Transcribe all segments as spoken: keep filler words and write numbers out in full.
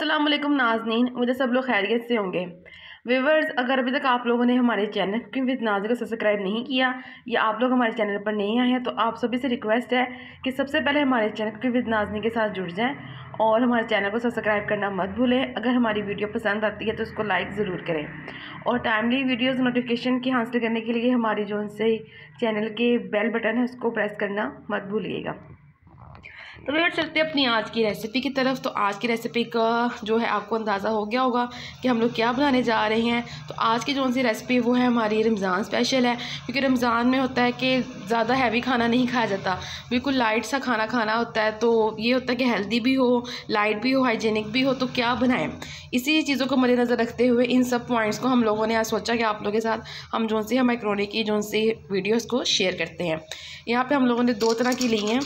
अस्सलाम वालेकुम नाज़नीन, मुझे सब लोग खैरियत से होंगे। व्यूवर्स, अगर अभी तक आप लोगों ने हमारे चैनल कुकिंग विद नाज़ को सब्सक्राइब नहीं किया या आप लोग हमारे चैनल पर नहीं आए हैं तो आप सभी से रिक्वेस्ट है कि सबसे पहले हमारे चैनल कुकिंग विद नाज़नीन के साथ जुड़ जाएं और हमारे चैनल को सब्सक्राइब करना मत भूलें। अगर हमारी वीडियो पसंद आती है तो उसको लाइक ज़रूर करें और टाइमली वीडियोज़ नोटिफिकेशन की हासिल करने के लिए हमारी जो उनसे चैनल के बेल बटन है उसको प्रेस करना मत भूलिएगा। तो व्यूअर्स, चलते हैं अपनी आज की रेसिपी की तरफ। तो आज की रेसिपी का जो है आपको अंदाज़ा हो गया होगा कि हम लोग क्या बनाने जा रहे हैं। तो आज की जो सी रेसिपी वो है हमारी रमज़ान स्पेशल है, क्योंकि रमज़ान में होता है कि ज़्यादा हैवी खाना नहीं खाया जाता, बिल्कुल लाइट सा खाना खाना होता है। तो ये होता है कि हेल्दी भी हो, लाइट भी हो, हाइजीनिक भी हो। तो क्या बनाएं, इसी चीज़ों को मद्देनज़र रखते हुए इन सब पॉइंट्स को हम लोगों ने आज सोचा कि आप लोगों के साथ हम जो सी हम मैक्रोनी की जो सी वीडियोज़ को शेयर करते हैं। यहाँ पर हम लोगों ने दो तरह की ली हैं,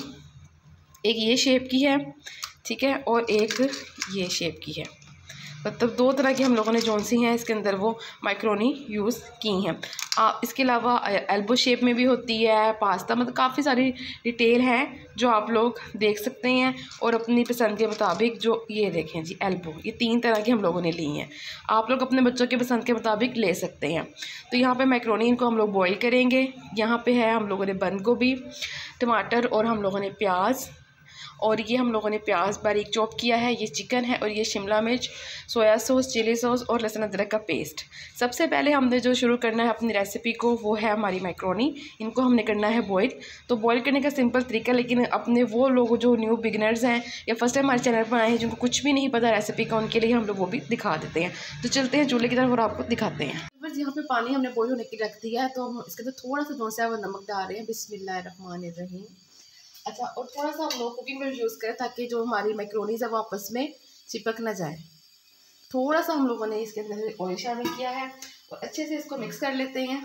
एक ये शेप की है, ठीक है, और एक ये शेप की है। मतलब दो तरह की हम लोगों ने जो सी हैं इसके अंदर वो मैक्रोनी यूज़ की हैं। आ, इसके अलावा एल्बो शेप में भी होती है, पास्ता, मतलब काफ़ी सारी डिटेल हैं जो आप लोग देख सकते हैं और अपनी पसंद के मुताबिक। जो ये देखें जी एल्बो, ये तीन तरह की हम लोगों ने ली हैं, आप लोग अपने बच्चों के पसंद के मुताबिक ले सकते हैं। तो यहाँ पे मैक्रोनी इनको हम लोग बॉईल करेंगे। यहाँ पे है हम लोगों ने बंद गोभी, टमाटर और हम लोगों ने प्याज, और ये हम लोगों ने प्याज बारीक चॉप किया है। ये चिकन है और ये शिमला मिर्च, सोया सॉस, चिली सॉस और लहसुन अदरक का पेस्ट। सबसे पहले हमने जो शुरू करना है अपनी रेसिपी को वो है हमारी मैक्रोनी। इनको हमने करना है बॉईल। तो बॉईल करने का सिंपल तरीका, लेकिन अपने वो लोग जो न्यू बिगनर्स हैं या फर्स्ट टाइम हमारे चैनल पर आए हैं जिनको कुछ भी नहीं पता रेसिपी का, उनके लिए हम लोग वो भी दिखा देते हैं। तो चलते हैं चूल्हे की तरफ और आपको दिखाते हैं। बस यहाँ पे पानी हमने बॉईल होने की रख दिया है, तो हम इसके अंदर थोड़ा सा जो सा वो नमक डाल रहे हैं। बिस्मिल्लाहिर्रहमानिर्रहीम। अच्छा, और थोड़ा सा हम लोग कुकिंग में यूज़ करें ताकि जो हमारी मैक्रोनीज है वो आपस में चिपक ना जाए। थोड़ा सा हम लोगों ने इसके अंदर ऑयल शामिल किया है और अच्छे से इसको मिक्स कर लेते हैं।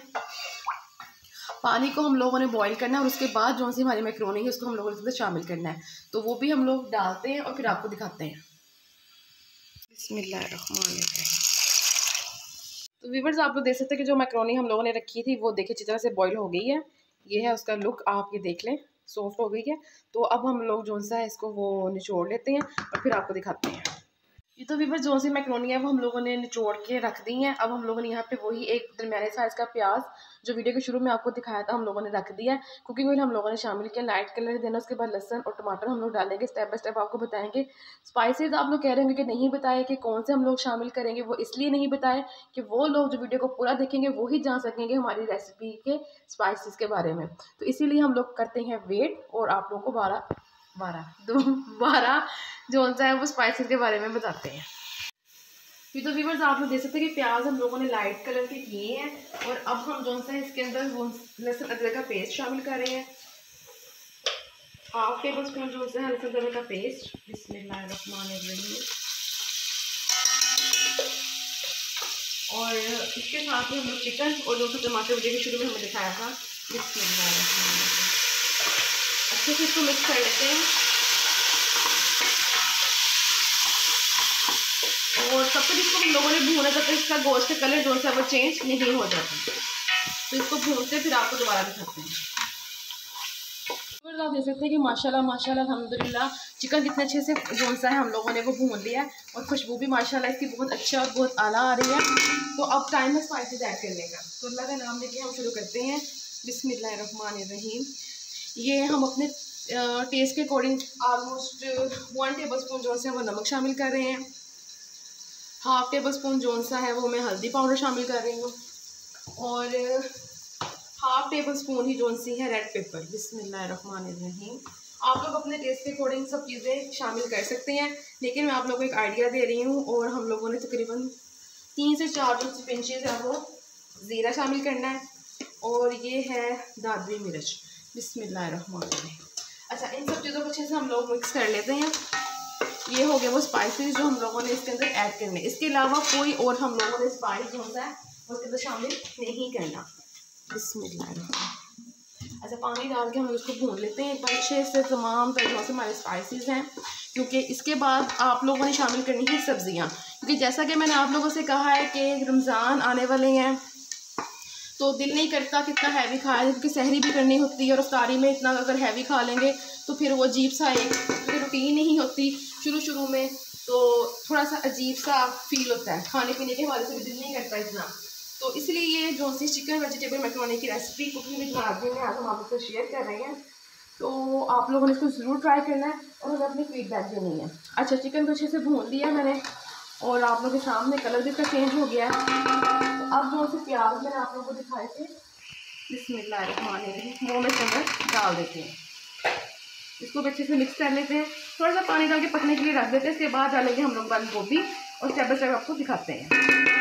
पानी को हम लोगों ने बॉईल करना है और उसके बाद जो सी हमारी मैक्रोनी है उसको हम लोगों ने इसके अंदर शामिल करना है। तो वो भी हम लोग डालते हैं और फिर आपको दिखाते हैं। बिस्मिल्लाहिर्रहमानिर्रहीम। तो व्यूअर्स, आप लोग देख सकते हैं कि जो मैक्रोनी हम लोगों ने रखी थी वो देखिए अच्छी तरह से बॉईल हो गई है। ये है उसका लुक, आप ये देख लें, सॉफ्ट हो गई है। तो अब हम लोग जो सा है इसको वो निचोड़ लेते हैं और फिर आपको दिखाते हैं। ये तो व्यूअर्स जो सी मैक्रोनी है वो हम लोगों ने निचोड़ के रख दी हैं। अब हम लोगों ने यहाँ पे वही एक दरमियाने साइज़ का प्याज जो वीडियो के शुरू में आपको दिखाया था हम लोगों ने रख दिया है। कुकिंग ऑयल हम लोगों ने शामिल किया, लाइट कलर देना। उसके बाद लहसुन और टमाटर हम लोग डालेंगे, स्टेप बाय स्टेप आपको बताएंगे। स्पाइसेस आप लोग कह रहे होंगे कि नहीं बताए कि कौन से हम लोग शामिल करेंगे, वो इसलिए नहीं बताए कि वो लोग जो वीडियो को पूरा देखेंगे वो ही जान सकेंगे हमारी रेसिपी के स्पाइसेस के बारे में। तो इसीलिए हम लोग करते हैं वेट और आप लोगों को बारह बारह दो बारह जो सा है वो स्पाइसेस के बारे में बताते हैं। फिर तो व्यूअर्स, आप लोग देख सकते हैं कि प्याज हम लोगों ने लाइट कलर के किए हैं और अब हम जो सा है इसके अंदर लहसुन अदरक का पेस्ट शामिल कर रहे हैं। हाफ टेबल स्पून जो सा है लहसुन अदरक का पेस्ट। बिस्मिल्लाहिर्रहमानिर्रहीम। और इसके साथ ही हम लोग चिकन और जो सा टमाटर वीडियो के शुरू में हमें दिखाया था। बिस्मिल्लाहिर्रहमानिर्रहीम। अच्छे से इसको मिक्स कर लेते हैं और तब तक इसको हम लोगों ने भूना जब तक इसका गोश्त का कलर जो सा वो चेंज नहीं हो जाता। तो इसको भूनते फिर आपको दोबारा दिखाते हैं। तो आप देख सकते हैं कि माशाल्लाह माशाल्लाह अल्हम्दुलिल्लाह चिकन कितने अच्छे से जो सा है हम लोगों ने वो भून लिया है और खुशबू भी माशाल्लाह इसकी बहुत अच्छा और बहुत आला आ रही है। तो अब टाइम है स्पाइसेस ऐड करने का। तो अल्लाह का नाम लेके हम शुरू करते हैं। बिस्मिल्लाहिर्रहमानिर्रहीम। ये हम अपने टेस्ट के according almost one tablespoon जो सा है वो नमक शामिल कर रहे हैं। हाफ टेबल स्पून जो सा है वो मैं हल्दी पाउडर शामिल कर रही हूँ और हाफ टेबल स्पून ही जो सी है रेड पेपर। बिस्मिल्लाहिर्रहमानिर्रहीम। आप लोग अपने टेस्ट के अकॉर्डिंग सब चीज़ें शामिल कर सकते हैं, लेकिन मैं आप लोगों को एक आइडिया दे रही हूँ। और हम लोगों ने तकरीबन तीन से चार जो पिंचेस है वो ज़ीरा शामिल करना है और ये है दादरी मिर्च। बिस्मिल्लाहिर्रहमानिर्रहीम। अच्छा, इन सब चीज़ों को अच्छे से हम लोग मिक्स कर लेते हैं। ये हो गया वो स्पाइसेस जो हम लोगों ने इसके अंदर ऐड करने। इसके अलावा कोई और हम लोगों ने स्पाइस जो होता है उसके अंदर शामिल नहीं करना। बिस्मिल्लाह। अच्छा, पानी डाल के हम उसको भून लेते हैं एक बार अच्छे से। तमाम तरह से हमारे स्पाइसेस हैं, क्योंकि इसके बाद आप लोगों ने शामिल करनी है सब्ज़ियाँ। क्योंकि जैसा कि मैंने आप लोगों से कहा है कि रमज़ान आने वाले हैं तो दिल नहीं करता कितना हैवी खाया, क्योंकि सहरी भी करनी होती है और इफ्तारी में इतना अगर हैवी खा लेंगे तो फिर वो अजीब सा एक रूटीन नहीं होती। शुरू शुरू में तो थोड़ा सा अजीब सा फील होता है, खाने पीने के हवाले से भी दिल नहीं करता इतना। तो इसलिए ये जो सी चिकन वेजिटेबल मैक्रोनी की रेसिपी कुकिंग विद नाज़रीन में आज हम आपसे शेयर कर रहे हैं। तो आप लोगों ने इसको ज़रूर ट्राई करना है और हमें अपनी फीडबैक देनी है। अच्छा, चिकन को अच्छे से भून लिया मैंने और आप लोगों के सामने कलर भी इसका चेंज हो गया है। तो अब जो से प्याज मैंने आप लोगों को दिखाए थे, बिस्मिल्लाहिर्रहमानिर्रहीम, वो मैं इसके अंदर डाल देती हूँ। इसको अच्छे से मिक्स कर लेते हैं, थोड़ा सा पानी डाल के पकने के लिए रख देते हैं। इसके बाद डालेंगे हम लोग बंद गोभी और स्टेप बाय स्टेप आपको दिखाते हैं।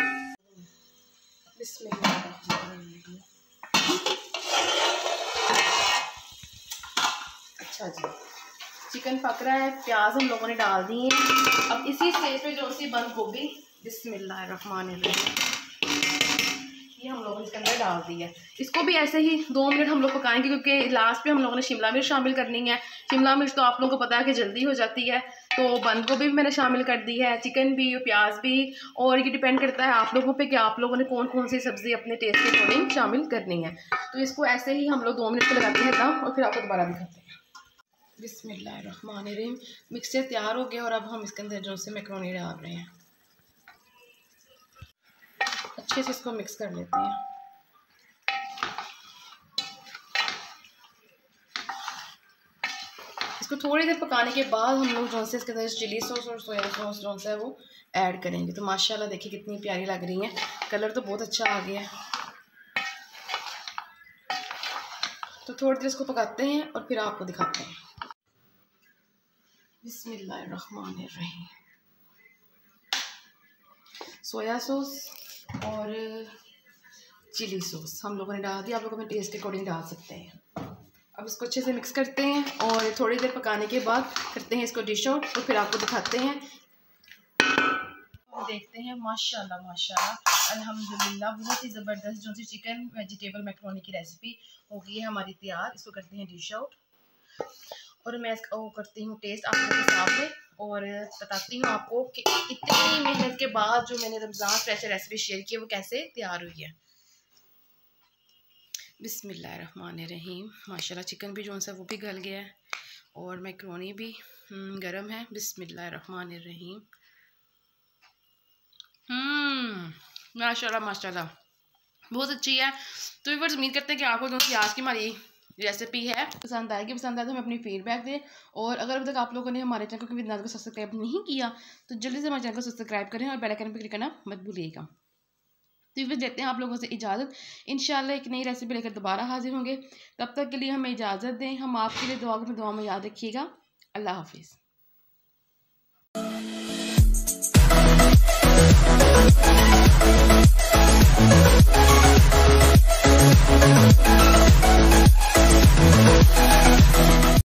बिस्मिल्लाहिर्रहमानिर्रहीम। अच्छा जी, चिकन पक रहा है, प्याज हम लोगों ने डाल दिए हैं। अब इसी स्टेज पे जो सी बंद गोभी, बिस्मिल्लाहिर्रहमानिर्रहीम, ये हम लोगों ने इसके अंदर डाल दी है। इसको भी ऐसे ही दो मिनट हम लोग पकाएंगे, क्योंकि लास्ट पे हम लोगों ने शिमला मिर्च शामिल करनी है। शिमला मिर्च तो आप लोगों को पता है कि जल्दी हो जाती है, तो बंद गोभी भी मैंने शामिल कर दी है, चिकन भी और प्याज भी। और ये डिपेंड करता है आप लोगों पे कि आप लोगों ने कौन कौन सी सब्ज़ी अपने टेस्ट के अकॉर्डिंग शामिल करनी है। तो इसको ऐसे ही हम लोग दो मिनट पे लगाते हैं दम और फिर आपको दोबारा दिखाते हैं। बिस्मिल्लाहिर्रहमानिर्रहीम, मिक्सचर तैयार हो गया और अब हम इसके अंदर जो से मैक्रोनी डाल रहे हैं। अच्छे से इसको मिक्स कर लेते हैं। इसको थोड़ी देर पकाने के बाद हम लोग जो से इसके अंदर चिली सॉस और सोया सॉस जो है वो ऐड करेंगे। तो माशाल्लाह देखिए कितनी प्यारी लग रही है, कलर तो बहुत अच्छा आ गया है। तो थोड़ी देर इसको पकाते हैं और फिर आपको दिखाते हैं। बिस्मिल्लाहिर्रहमानिर्रहीम, सोया सॉस और चिली सॉस हम लोगों ने डाल दिया, आप लोग अपने टेस्ट के अकॉर्डिंग डाल सकते हैं। अब इसको अच्छे से मिक्स करते हैं और थोड़ी देर पकाने के बाद करते हैं इसको डिश आउट और फिर आपको दिखाते हैं। देखते हैं माशाल्लाह माशाल्लाह अल्हम्दुलिल्लाह, बहुत ही ज़बरदस्त जो सी चिकन वेजिटेबल मैक्रोनी की रेसिपी हो गई है हमारी तैयार। इसको करते हैं डिश आउट और मैं इसका वो करती हूँ टेस्ट आप लोगों के सामने और बताती हूँ आपको कि इतनी मेहनत के बाद जो मैंने रमज़ान स्पेशल रेसिपी शेयर की है वो कैसे तैयार हुई है। बिस्मिल्लाहिर्रहमानिर्रहीम, माशाल्लाह चिकन भी जो सा वो भी गल गया है और मैक्रोनी भी गरम है। बिस्मिल्लाहिर्रहमानिर्रहीम, हम्म माशाल्लाह माशाल्लाह बहुत अच्छी है। तो व्यूअर्स उम्मीद करते हैं कि आपको जो आज की हमारी रेसिपी है पसंद आएगी। पसंद आए तो हमें अपनी फीडबैक दें और अगर अभी तक आप लोगों ने हमारे चैनल कुकिंग विद नाज़ को सब्सक्राइब नहीं किया तो जल्दी से हमारे चैनल को सब्सक्राइब करें और बेल आइकन पर क्लिक करना मत भूलिएगा। तो फिर देते हैं आप लोगों से इजाज़त, इंशाल्लाह एक नई रेसिपी लेकर दोबारा हाजिर होंगे। तब तक के लिए हमें इजाज़त दें। हम आपके लिए दुआ में दुआ में याद रखिएगा। अल्लाह हाफिज़।